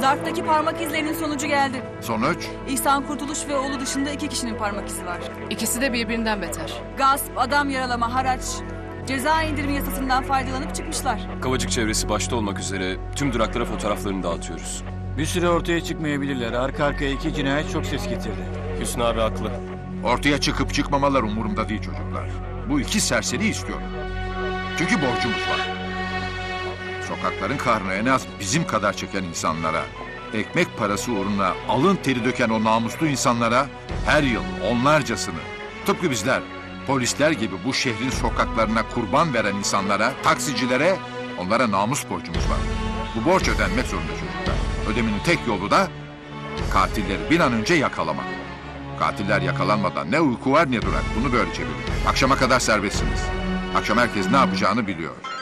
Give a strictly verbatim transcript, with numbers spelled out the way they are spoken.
Zarftaki parmak izlerinin sonucu geldi. Sonuç? İhsan Kurtuluş ve oğlu dışında iki kişinin parmak izi var. İkisi de birbirinden beter. Gasp, adam yaralama, haraç, ceza indirimi yasasından faydalanıp çıkmışlar. Kavacık çevresi başta olmak üzere tüm duraklara fotoğraflarını dağıtıyoruz. Bir süre ortaya çıkmayabilirler. Arka arkaya iki cinayet çok ses getirdi. Hüsnü abi haklı. Ortaya çıkıp çıkmamalar umurumda değil çocuklar. Bu iki serseri istiyorum. Çünkü borcumuz var. Sokakların kahrını en az bizim kadar çeken insanlara, ekmek parası uğruna alın teri döken o namuslu insanlara her yıl onlarcasını, tıpkı bizler, polisler gibi bu şehrin sokaklarına kurban veren insanlara, taksicilere, onlara namus borcumuz var. Bu borç ödenmek zorunda çocuklar. Ödemenin tek yolu da katilleri bir an önce yakalamak. Katiller yakalanmadan ne uyku var ne durak. Bunu böylece bilin. Akşama kadar serbestsiniz. Akşam herkes ne yapacağını biliyor.